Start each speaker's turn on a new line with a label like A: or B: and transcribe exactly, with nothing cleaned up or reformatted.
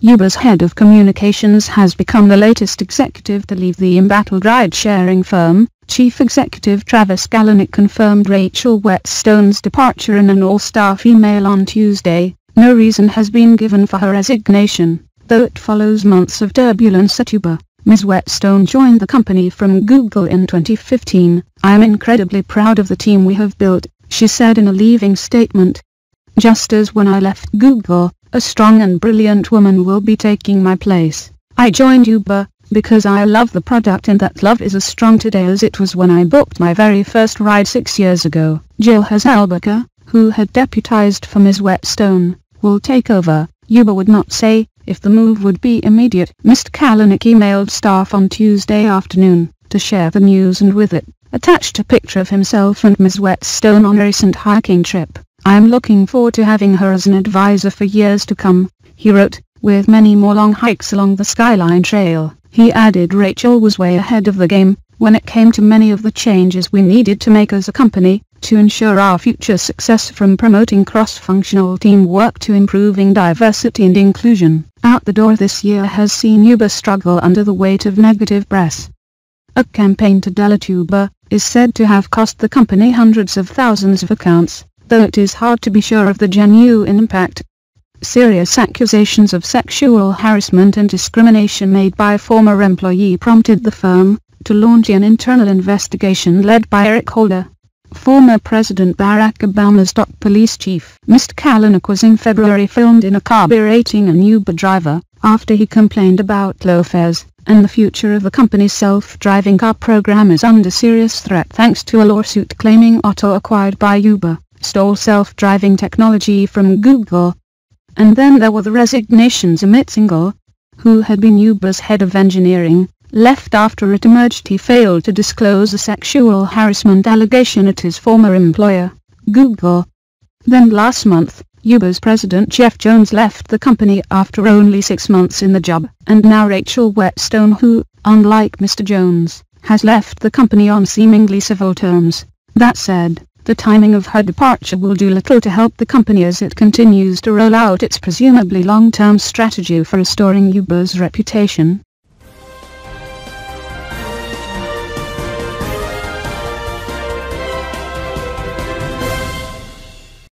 A: Uber's head of communications has become the latest executive to leave the embattled ride-sharing firm. Chief Executive Travis Kalanick confirmed Rachel Whetstone's departure in an all-staff email on Tuesday. No reason has been given for her resignation, though it follows months of turbulence at Uber. Ms Whetstone joined the company from Google in twenty fifteen. "I am incredibly proud of the team we have built," she said in a leaving statement. "Just as when I left Google, a strong and brilliant woman will be taking my place. I joined Uber because I love the product, and that love is as strong today as it was when I booked my very first ride six years ago." Jill Hazelbaker, who had deputized for Ms Whetstone, will take over. Uber would not say if the move would be immediate. Mister Kalanick emailed staff on Tuesday afternoon to share the news, and with it attached a picture of himself and Ms Whetstone on a recent hiking trip. "I am looking forward to having her as an advisor for years to come," he wrote, with many more long hikes along the Skyline Trail. He added Rachel was way ahead of the game when it came to many of the changes we needed to make as a company to ensure our future success, from promoting cross-functional teamwork to improving diversity and inclusion. Out the door this year has seen Uber struggle under the weight of negative press. A campaign to delete Uber is said to have cost the company hundreds of thousands of accounts, though it is hard to be sure of the genuine impact. Serious accusations of sexual harassment and discrimination made by a former employee prompted the firm to launch an internal investigation led by Eric Holder, former President Barack Obama's top police chief. Mister Kalanick was in February filmed in a car berating an Uber driver after he complained about low fares, and the future of the company's self-driving car program is under serious threat thanks to a lawsuit claiming Otto, acquired by Uber, stole self-driving technology from Google. And then there were the resignations. Amit Singhal, who had been Uber's head of engineering, left after it emerged he failed to disclose a sexual harassment allegation at his former employer, Google. Then last month, Uber's president Jeff Jones left the company after only six months in the job. And now Rachel Whetstone, who, unlike Mister Jones, has left the company on seemingly civil terms. That said, the timing of her departure will do little to help the company as it continues to roll out its presumably long-term strategy for restoring Uber's reputation.